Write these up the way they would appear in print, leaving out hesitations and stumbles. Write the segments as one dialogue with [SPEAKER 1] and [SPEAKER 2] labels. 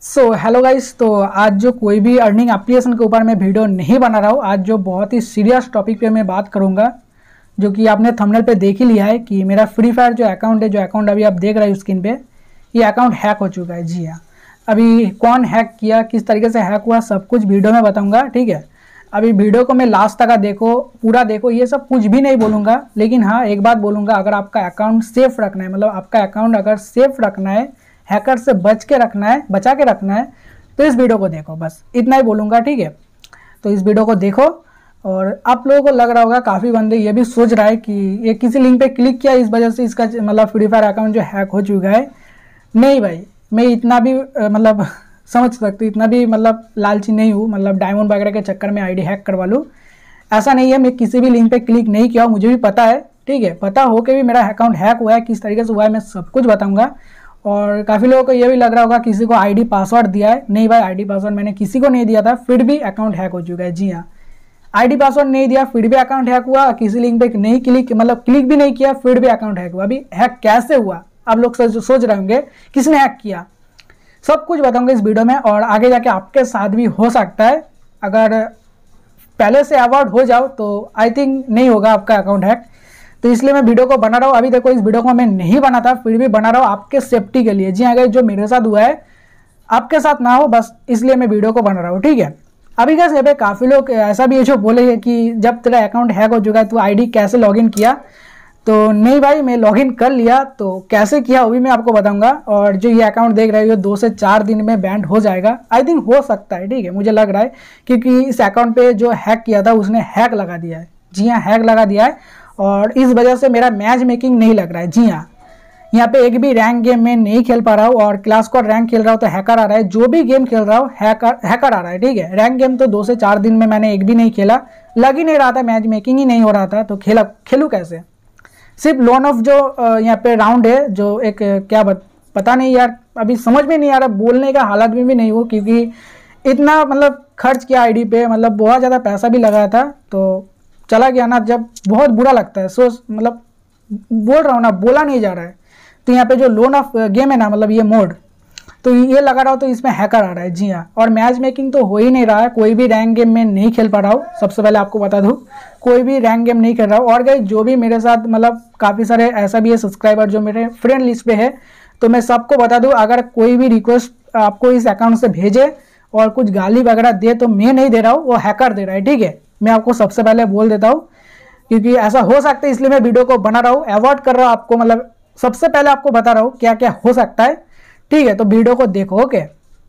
[SPEAKER 1] Hello guys. तो आज जो कोई भी अर्निंग एप्लीकेशन के ऊपर मैं वीडियो नहीं बना रहा हूँ। आज जो बहुत ही सीरियस टॉपिक पे मैं बात करूँगा, जो कि आपने थंबनेल पे देख ही लिया है कि मेरा फ्री फायर जो अकाउंट है, जो अकाउंट अभी आप देख रहे हैं स्क्रीन पे, ये अकाउंट हैक हो चुका है। जी हाँ, अभी कौन हैक किया, किस तरीके से हैक हुआ, सब कुछ वीडियो में बताऊँगा। ठीक है, अभी वीडियो को मैं लास्ट तक देखो, पूरा देखो। ये सब कुछ भी नहीं बोलूँगा, लेकिन हाँ एक बात बोलूँगा, अगर आपका अकाउंट सेफ रखना है, मतलब आपका अकाउंट अगर सेफ रखना है, हैकर से बचा के रखना है, तो इस वीडियो को देखो। बस इतना ही बोलूँगा, ठीक है। तो इस वीडियो को देखो। और आप लोगों को लग रहा होगा, काफ़ी बंदे ये भी सोच रहा है कि ये किसी लिंक पे क्लिक किया, इस वजह से इसका मतलब फ्री फायर अकाउंट जो हैक हो चुका है। नहीं भाई, मैं इतना भी मतलब समझ सकती, इतना भी मतलब लालची नहीं हूँ, मतलब डायमंड वगैरह के चक्कर में आईडी हैक करवा लूँ, ऐसा नहीं है। मैं किसी भी लिंक पे क्लिक नहीं किया, मुझे भी पता है, ठीक है। पता हो के भी मेरा अकाउंट हैक हुआ है, किस तरीके से हुआ है मैं सब कुछ बताऊँगा। और काफ़ी लोगों को ये भी लग रहा होगा किसी को आईडी पासवर्ड दिया है। नहीं भाई, आईडी पासवर्ड मैंने किसी को नहीं दिया था, फिर भी अकाउंट हैक हो चुका है। जी हाँ, आईडी पासवर्ड नहीं दिया, फिर भी अकाउंट हैक हुआ। किसी लिंक पे नहीं क्लिक भी नहीं किया, फिर भी अकाउंट हैक हुआ। अभी हैक कैसे हुआ आप लोग सोच रहे होंगे, किसने हैक किया, सब कुछ बताऊंगा इस वीडियो में। और आगे जाके आपके साथ भी हो सकता है, अगर पहले से अवॉइड हो जाओ तो आई थिंक नहीं होगा आपका अकाउंट हैक। तो इसलिए मैं वीडियो को बना रहा हूँ। अभी देखो, इस वीडियो को मैं नहीं बना था, फिर भी बना रहा हूँ आपके सेफ्टी के लिए। जी हाँ, अगर जो मेरे साथ हुआ है आपके साथ ना हो, बस इसलिए मैं वीडियो को बना रहा हूँ, ठीक है। अभी कैसे यहाँ पे काफ़ी लोग ऐसा भी है जो बोले हैं कि जब तेरा अकाउंट हैक हो चुका है तो आईडी कैसे लॉगिन किया। तो नहीं भाई, मैं लॉगिन कर लिया। तो कैसे किया वो भी मैं आपको बताऊंगा। और जो ये अकाउंट देख रहे हो, 2 से 4 दिन में बैंड हो जाएगा, आई थिंक हो सकता है, ठीक है, मुझे लग रहा है। क्योंकि इस अकाउंट पे जो हैक किया था उसने हैक लगा दिया है। जी हाँ, हैक लगा दिया है, और इस वजह से मेरा मैच मेकिंग नहीं लग रहा है। जी हाँ, यहाँ पे एक भी रैंक गेम में नहीं खेल पा रहा हूँ, और क्लास स्क्वाड रैंक खेल रहा हूँ तो हैकर आ रहा है। जो भी गेम खेल रहा हूँ हैकर आ रहा है, ठीक है। रैंक गेम तो 2 से 4 दिन में मैंने एक भी नहीं खेला, लग ही नहीं रहा था, मैच मेकिंग ही नहीं हो रहा था, तो खेलूँ कैसे। सिर्फ लोन ऑफ जो यहाँ पे राउंड है, जो एक पता नहीं यार, अभी समझ में नहीं आ रहा, बोलने का हालत में भी नहीं हो, क्योंकि इतना मतलब खर्च किया आईडी पे, मतलब बहुत ज़्यादा पैसा भी लगाया था, तो चला गया ना, जब बहुत बुरा लगता है। मतलब बोल रहा हूँ ना, बोला नहीं जा रहा है। तो यहाँ पे जो लोन ऑफ गेम है ना, मतलब ये मोड, तो ये लगा रहा हो तो इसमें हैकर आ रहा है। जी हाँ, और मैच मेकिंग तो हो ही नहीं रहा है, कोई भी रैंक गेम में नहीं खेल पा रहा हूँ। सबसे पहले आपको बता दूँ, कोई भी रैंक गेम नहीं खेल रहा हूँ। और गाइस, जो भी मेरे साथ मतलब काफ़ी सारे ऐसा भी है सब्सक्राइबर जो मेरे फ्रेंड लिस्ट पे है, तो मैं सबको बता दूँ, अगर कोई भी रिक्वेस्ट आपको इस अकाउंट से भेजे और कुछ गाली वगैरह दे, तो मैं नहीं दे रहा हूँ, वो हैकर दे रहा है, ठीक है। मैं आपको सबसे पहले बोल देता हूँ, क्योंकि ऐसा हो सकता है, इसलिए मैं वीडियो को बना रहा हूँ, अवॉइड कर रहा हूँ आपको, मतलब सबसे पहले आपको बता रहा हूँ क्या क्या हो सकता है, ठीक है। तो वीडियो को देखो, ओके।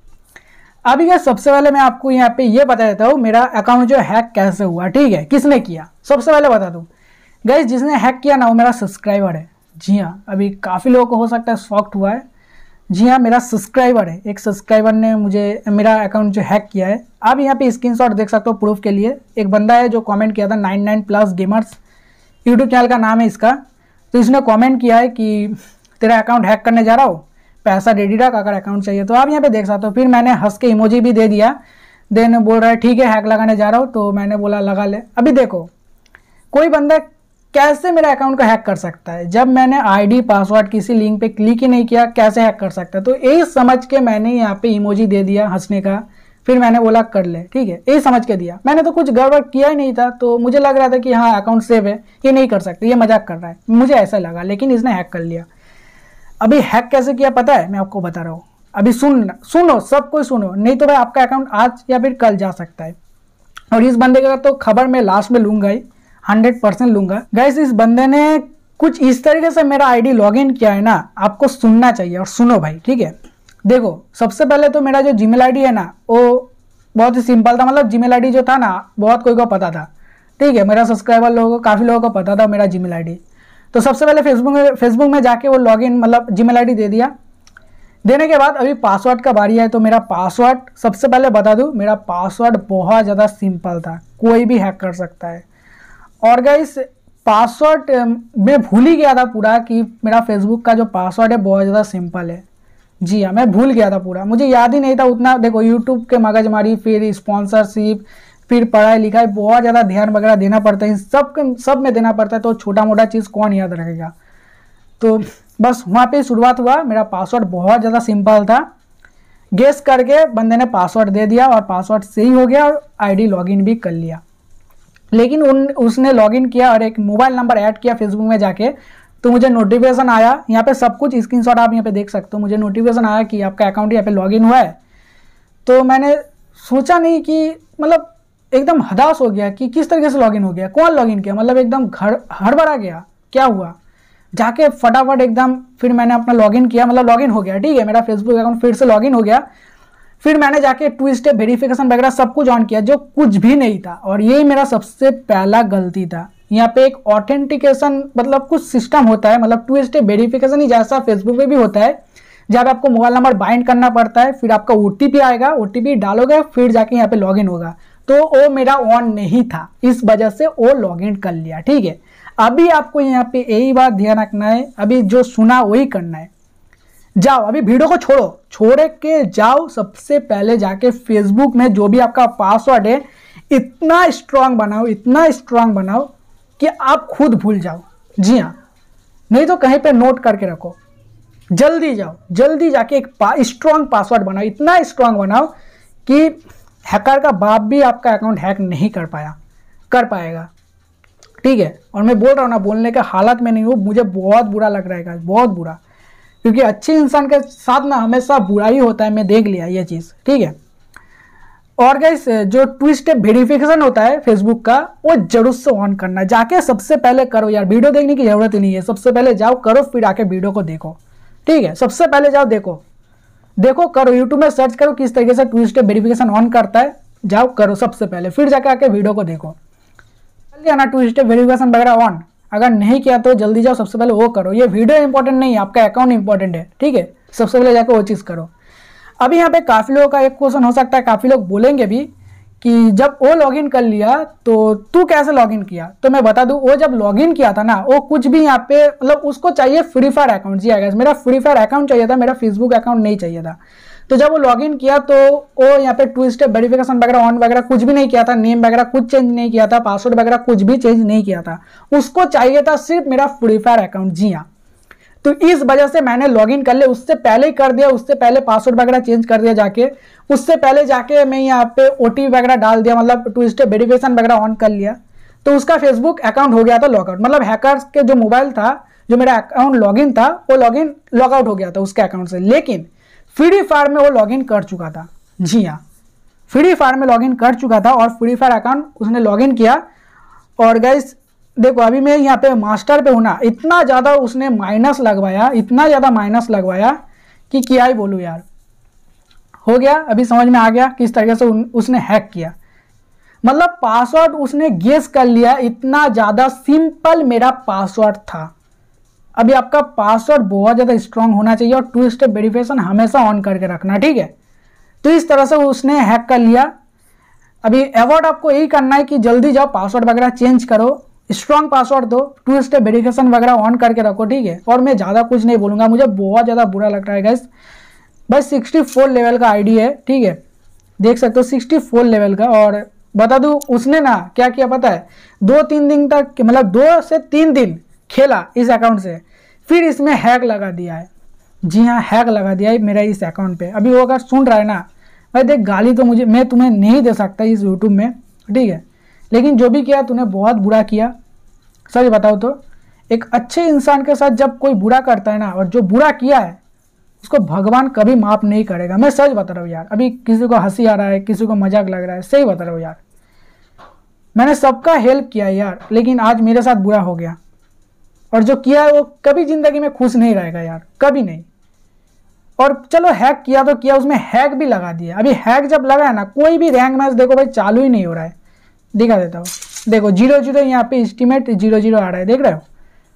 [SPEAKER 1] अभी क्या, सबसे पहले मैं आपको यहाँ पे ये बता देता हूँ मेरा अकाउंट जो हैक कैसे हुआ, ठीक है, किसने किया। सबसे पहले बता दूँ गाइस, जिसने हैक किया ना, वो मेरा सब्सक्राइबर है। जी हाँ, अभी काफ़ी लोगों को हो सकता है शॉक्ड हुआ है। जी हाँ, मेरा सब्सक्राइबर है, एक सब्सक्राइबर ने मुझे मेरा अकाउंट जो हैक किया है। आप यहाँ पे स्क्रीनशॉट देख सकते हो प्रूफ के लिए। एक बंदा है जो कमेंट किया था, 99+ गेमर्स यूट्यूब चैनल का नाम है इसका। तो इसने कमेंट किया है कि तेरा अकाउंट हैक करने जा रहा हो, पैसा रेडी रख, अगर अकाउंट चाहिए तो। आप यहाँ पे देख सकते हो। फिर मैंने हंस के इमोजी भी दे दिया। देन बोल रहा है ठीक है, हैक लगाने जा रहा हूँ, तो मैंने बोला लगा ले। अभी देखो, कोई बंदा कैसे मेरे अकाउंट को हैक कर सकता है, जब मैंने आईडी पासवर्ड किसी लिंक पे क्लिक ही नहीं किया, कैसे हैक कर सकता है। तो यही समझ के मैंने यहाँ पे इमोजी दे दिया हंसने का। फिर मैंने बोला कर ले, ठीक है, यही समझ के दिया। मैंने तो कुछ गड़बड़ किया ही नहीं था, तो मुझे लग रहा था कि हाँ अकाउंट सेव है, ये नहीं कर सकते, ये मजाक कर रहा है, मुझे ऐसा लगा। लेकिन इसने हैक कर लिया। अभी हैक कैसे किया पता है, मैं आपको बता रहा हूँ। अभी सुनो, सब कोई सुनो, नहीं तो भाई आपका अकाउंट आज या फिर कल जा सकता है। और इस बंदे का तो खबर मैं लास्ट में लूंगा ही, 100% लूंगा। गाइस, इस बंदे ने कुछ इस तरीके से मेरा आईडी लॉगिन किया है ना, आपको सुनना चाहिए, और सुनो भाई, ठीक है। देखो, सबसे पहले तो मेरा जो जीमेल आईडी है ना, वो बहुत ही सिंपल था। मतलब जीमेल आईडी जो था ना, बहुत कोई को पता था, ठीक है। मेरा सब्सक्राइबर लोगों को, काफ़ी लोगों को पता था मेरा जीमेल आईडी। तो सबसे पहले फेसबुक में जाके वो लॉगिन मतलब जीमेल आईडी दे दिया। देने के बाद अभी पासवर्ड का बारी है। तो मेरा पासवर्ड सबसे पहले बता दूं, मेरा पासवर्ड बहुत ज़्यादा सिंपल था, कोई भी हैक कर सकता है। और गाइस, पासवर्ड मैं भूल ही गया था पूरा, कि मेरा फेसबुक का जो पासवर्ड है बहुत ज़्यादा सिंपल है। जी हाँ, मैं भूल गया था पूरा, मुझे याद ही नहीं था उतना। देखो, यूट्यूब के मगजमारी, फिर स्पॉन्सरशिप, फिर पढ़ाई लिखाई, बहुत ज़्यादा ध्यान वगैरह देना पड़ता है, सब में देना पड़ता है। तो छोटा मोटा चीज़ कौन याद रखेगा। तो बस वहाँ पे शुरुआत हुआ। मेरा पासवर्ड बहुत ज़्यादा सिंपल था। गेस करके बंदे ने पासवर्ड दे दिया और पासवर्ड सही हो गया और आईडी लॉगिन भी कर लिया। लेकिन उसने लॉगिन किया और एक मोबाइल नंबर ऐड किया फेसबुक में जाके, तो मुझे नोटिफिकेशन आया, यहाँ पे सब कुछ स्क्रीनशॉट आप यहाँ पे देख सकते हो, मुझे नोटिफिकेशन आया कि आपका अकाउंट यहाँ पे लॉगिन हुआ है। तो मैंने सोचा नहीं कि मतलब एकदम हताश हो गया कि किस तरीके से लॉगिन हो गया, कौन लॉगिन किया, मतलब एकदम हड़बड़ा गया, क्या हुआ। जाके फटाफट एकदम फिर मैंने अपना लॉगिन किया, मतलब लॉगिन हो गया, ठीक है, मेरा फेसबुक अकाउंट फिर से लॉगिन हो गया। फिर मैंने जाके 2 स्टेप वेरिफिकेशन वगैरह सब कुछ ऑन किया, जो कुछ भी नहीं था। और यही मेरा सबसे पहला गलती था। यहाँ पे एक ऑथेंटिकेशन मतलब कुछ सिस्टम होता है, मतलब 2 स्टेप वेरिफिकेशन ही जैसा फेसबुक पे भी होता है, जब आपको मोबाइल नंबर बाइंड करना पड़ता है, फिर आपका OTP आएगा, OTP डालोगे फिर जाके यहाँ पे लॉगिन होगा। तो वो मेरा ऑन नहीं था, इस वजह से वो लॉगिन कर लिया, ठीक है। अभी आपको यहाँ पे यही बात ध्यान रखना है, अभी जो सुना वही करना है। जाओ अभी वीडियो को छोड़ के जाओ, सबसे पहले जाके फेसबुक में जो भी आपका पासवर्ड है इतना स्ट्रांग बनाओ, इतना स्ट्रांग बनाओ कि आप खुद भूल जाओ। जी हाँ, नहीं तो कहीं पे नोट करके रखो। जल्दी जाओ, जल्दी जाके एक स्ट्रांग पासवर्ड बनाओ, इतना स्ट्रांग बनाओ कि हैकर का बाप भी आपका अकाउंट हैक नहीं कर पाएगा, ठीक है। और मैं बोल रहा हूँ ना, बोलने के हालत में नहीं हूँ, मुझे बहुत बुरा लग रहा है, बहुत बुरा, क्योंकि अच्छे इंसान के साथ ना हमेशा बुरा ही होता है, मैं देख लिया ये चीज़, ठीक है। और गाइस जो 2 स्टेप वेरिफिकेशन होता है फेसबुक का, वो जरूर से ऑन करना, जाके सबसे पहले करो यार, वीडियो देखने की जरूरत ही नहीं है, सबसे पहले जाओ करो, फिर आके वीडियो को देखो, ठीक है। सबसे पहले जाओ देखो करो, यूट्यूब में सर्च करो किस तरीके से 2 स्टेप वेरिफिकेशन ऑन करता है, जाओ करो सबसे पहले, फिर जाके आके वीडियो को देखो। चलिए ना 2 स्टेप वेरिफिकेशन वगैरह ऑन अगर नहीं किया तो जल्दी जाओ, सबसे पहले वो करो। ये वीडियो इंपॉर्टेंट नहीं है, आपका अकाउंट इंपॉर्टेंट है, ठीक है। सबसे पहले जाकर वो चीज़ करो। अभी यहाँ पे काफ़ी लोगों का एक क्वेश्चन हो सकता है, काफ़ी लोग बोलेंगे भी कि जब वो लॉगिन कर लिया तो तू कैसे लॉगिन किया। तो मैं बता दूं, वो जब लॉगिन किया था ना, वो कुछ भी यहाँ पे मतलब उसको चाहिए फ्री फायर अकाउंट। जी आएगा, मेरा फ्री फायर अकाउंट चाहिए था, मेरा फेसबुक अकाउंट नहीं चाहिए था। तो जब वो लॉगिन किया तो वो यहाँ पे 2 स्टेप वेरिफिकेशन वगैरह ऑन वगैरह कुछ भी नहीं किया था, नेम वगैरह कुछ चेंज नहीं किया था, पासवर्ड वगैरह कुछ भी चेंज नहीं किया था, उसको चाहिए था सिर्फ मेरा फ्री फायर अकाउंट। जी हाँ, तो इस वजह से मैंने लॉगिन कर लिया, उससे पहले ही कर दिया, उससे पहले पासवर्ड वगैरह चेंज कर दिया जाके, उससे पहले जाके मैं यहाँ पे OTP वगैरह डाल दिया, मतलब 2 स्टेप वेरिफिकेशन वगैरह ऑन कर लिया, तो उसका फेसबुक अकाउंट हो गया था लॉगआउट। मतलब हैकर्स के जो मोबाइल था, जो मेरा अकाउंट लॉगिन था, वो लॉगआउट हो गया था उसके अकाउंट से। लेकिन फ्री फायर में वो लॉगिन कर चुका था। जी हाँ, फ्री फायर में लॉगिन कर चुका था और फ्री फायर अकाउंट उसने लॉगिन किया। और गाइस देखो अभी मैं यहाँ पे मास्टर पे हूँ ना, इतना ज़्यादा उसने माइनस लगवाया, इतना ज़्यादा माइनस लगवाया कि क्या ही बोलूँ यार। हो गया, अभी समझ में आ गया किस तरीके से उसने हैक किया। मतलब पासवर्ड उसने गेस कर लिया, इतना ज़्यादा सिंपल मेरा पासवर्ड था। अभी आपका पासवर्ड बहुत ज़्यादा स्ट्रांग होना चाहिए और 2 स्टेप वेरिफिकेशन हमेशा ऑन करके रखना, ठीक है। तो इस तरह से उसने हैक कर लिया। अभी अवॉइड आपको यही करना है कि जल्दी जाओ, पासवर्ड वगैरह चेंज करो, स्ट्रांग पासवर्ड दो, 2 स्टेप वेरिफिकेशन वगैरह ऑन करके रखो, ठीक है। और मैं ज़्यादा कुछ नहीं बोलूँगा, मुझे बहुत ज़्यादा बुरा लग रहा है गाइस। बस 64 लेवल का आईडी है, ठीक है, देख सकते हो 64 लेवल का। और बता दूँ उसने ना क्या किया पता है, 2-3 दिन तक, मतलब 2 से 3 दिन खेला इस अकाउंट से, फिर इसमें हैक लगा दिया है। जी हाँ, हैक लगा दिया है मेरा इस अकाउंट पे। अभी वो अगर सुन रहा है ना भाई, देख गाली तो मैं तुम्हें नहीं दे सकता इस यूट्यूब में, ठीक है, लेकिन जो भी किया तूने बहुत बुरा किया। सच बताओ तो एक अच्छे इंसान के साथ जब कोई बुरा करता है ना, और जो बुरा किया है उसको भगवान कभी माफ़ नहीं करेगा। मैं सच बता रहा हूँ यार। अभी किसी को हंसी आ रहा है, किसी को मजाक लग रहा है, सही बता रहा हूँ यार। मैंने सबका हेल्प किया यार, लेकिन आज मेरे साथ बुरा हो गया। और जो किया है वो कभी ज़िंदगी में खुश नहीं रहेगा यार, कभी नहीं। और चलो हैक किया तो किया, उसमें हैक भी लगा दिया। अभी हैक जब लगा है ना, कोई भी रैंक मैच देखो भाई चालू ही नहीं हो रहा है। दिखा देता हूँ, देखो 0-0 यहाँ पे एस्टिमेट 0-0 आ रहा है, देख रहे हो,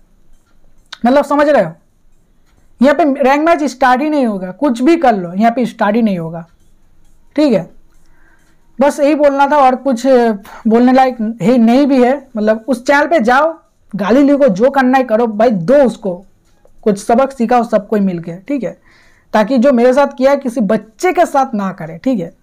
[SPEAKER 1] मतलब समझ रहे हो। यहाँ पे रैंक मैच स्टार्ट ही नहीं होगा, कुछ भी कर लो यहाँ पे स्टार्ट ही नहीं होगा, ठीक है। बस यही बोलना था, और कुछ बोलने लायक ही नहीं भी है। मतलब उस चैनल पे जाओ, गाली लिखो, जो करना है करो भाई, दो उसको कुछ सबक सिखाओ सबको मिल के, ठीक है, ताकि जो मेरे साथ किया है किसी बच्चे के साथ ना करे, ठीक है।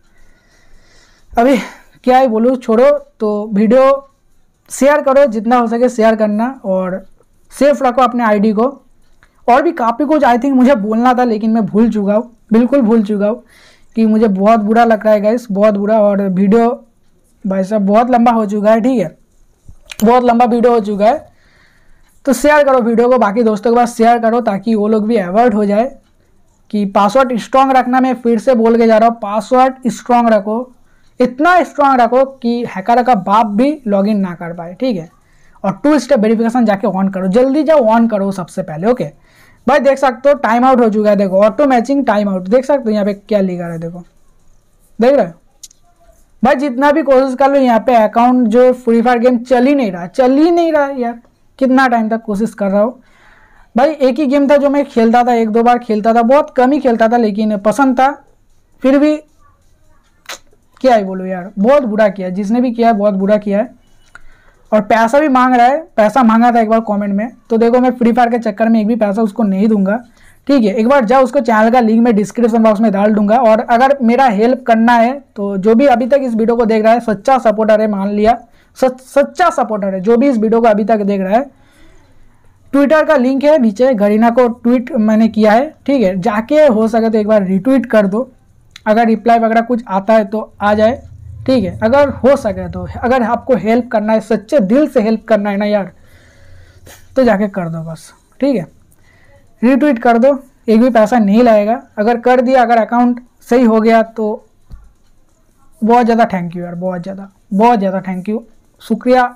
[SPEAKER 1] अभी क्या ही बोलूँ, छोड़ो। तो वीडियो शेयर करो, जितना हो सके शेयर करना, और सेफ रखो अपने आईडी को। और भी काफ़ी कुछ आई थिंक मुझे बोलना था, लेकिन मैं भूल चुका हूँ, बिल्कुल भूल चुका हूँ। कि मुझे बहुत बुरा लग रहा है गाइस, बहुत बुरा। और वीडियो भाई साहब बहुत लंबा हो चुका है, ठीक है, बहुत लंबा वीडियो हो चुका है। तो शेयर करो वीडियो को, बाकी दोस्तों के पास शेयर करो ताकि वो लोग भी अवॉइड हो जाए। कि पासवर्ड स्ट्रॉन्ग रखना, मैं फिर से बोल के जा रहा हूँ, पासवर्ड स्ट्रॉन्ग रखो, इतना स्ट्रॉन्ग रखो कि हैकर का बाप भी लॉगिन ना कर पाए, ठीक है। और 2 स्टेप वेरिफिकेशन जाके ऑन करो, जल्दी जाओ ऑन करो सबसे पहले, ओके भाई। देख सकते हो टाइम आउट हो चुका है, देखो ऑटो मैचिंग टाइम आउट, देख सकते हो यहाँ पे क्या लिखा है, देखो देख रहे हो भाई। जितना भी कोशिश कर लो यहाँ पे अकाउंट जो फ्री फायर गेम चल ही नहीं रहा यार। कितना टाइम तक कोशिश कर रहा हूँ भाई। एक ही गेम था जो मैं खेलता था, 1-2 बार खेलता था, बहुत कम ही खेलता था, लेकिन पसंद था। फिर भी क्या ही बोलूँ यार, बहुत बुरा किया जिसने भी किया, बहुत बुरा किया है। और पैसा भी मांग रहा है, पैसा मांगा था एक बार कमेंट में, तो देखो मैं फ्री फायर के चक्कर में एक भी पैसा उसको नहीं दूंगा, ठीक है। एक बार जाओ, उसको चैनल का लिंक मैं डिस्क्रिप्शन बॉक्स में डाल दूंगा। और अगर मेरा हेल्प करना है तो जो भी अभी तक इस वीडियो को देख रहा है, सच्चा सपोर्टर है, मान लिया सच्चा सपोर्टर है, जो भी इस वीडियो को अभी तक देख रहा है, ट्विटर का लिंक है नीचे, गरीना को ट्वीट मैंने किया है, ठीक है, जाके हो सके तो एक बार रिट्वीट कर दो। अगर रिप्लाई वगैरह कुछ आता है तो आ जाए, ठीक है। अगर हो सके तो, अगर आपको हेल्प करना है, सच्चे दिल से हेल्प करना है ना यार, तो जाके कर दो बस, ठीक है। रिट्वीट कर दो, एक भी पैसा नहीं लगेगा। अगर कर दिया, अगर अकाउंट सही हो गया तो बहुत ज़्यादा थैंक यू यार, बहुत ज़्यादा थैंक यू, शुक्रिया।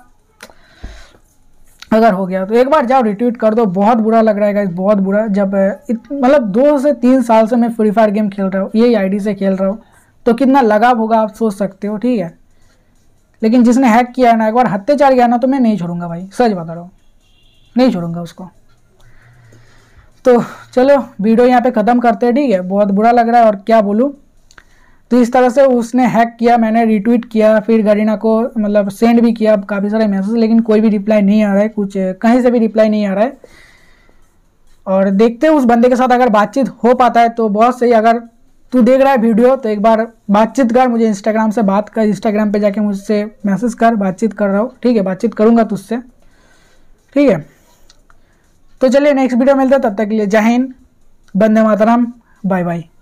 [SPEAKER 1] अगर हो गया तो एक बार जाओ रिट्वीट कर दो। बहुत बुरा लग रहा है गाइस, बहुत बुरा। जब मतलब 2 से 3 साल से मैं फ्री फायर गेम खेल रहा हूँ, यही आईडी से खेल रहा हूँ, तो कितना लगाव होगा आप सोच सकते हो, ठीक है। लेकिन जिसने हैक किया है ना, एक बार हत्याचार किया ना, तो मैं नहीं छोड़ूंगा भाई, सच बता रहा हूँ, नहीं छोड़ूंगा उसको। तो चलो वीडियो यहाँ पे ख़त्म करते हैं, ठीक है। बहुत बुरा लग रहा है और क्या बोलूँ। तो इस तरह से उसने हैक किया, मैंने रिट्वीट किया, फिर गरीना को मतलब सेंड भी किया काफ़ी सारे मैसेज, लेकिन कोई भी रिप्लाई नहीं आ रहा है, कुछ कहीं से भी रिप्लाई नहीं आ रहा है। और देखते हैं उस बंदे के साथ अगर बातचीत हो पाता है तो बहुत सही। अगर तू देख रहा है वीडियो तो एक बार बातचीत कर, मुझे इंस्टाग्राम से बात कर, इंस्टाग्राम पे जाके मुझसे मैसेज कर, बातचीत कर रहा हूँ, ठीक है, बातचीत करूँगा तुझसे, ठीक है। तो चलिए नेक्स्ट वीडियो मिलता है, तब तक के लिए जय हिंद, वंदे मातरम, बाय बाय।